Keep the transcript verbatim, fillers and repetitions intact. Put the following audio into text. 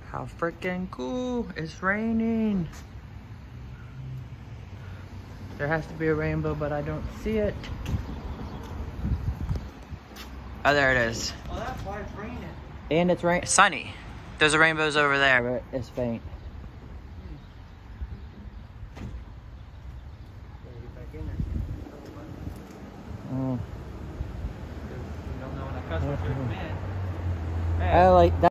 How freaking cool. It's raining. There has to be a rainbow, but I don't see it. Oh, there it is. Oh, that's why it's raining. And it's rain sunny. There's a rainbows over there, but it's faint. Oh. You don't know when I cuss with your command. I like that.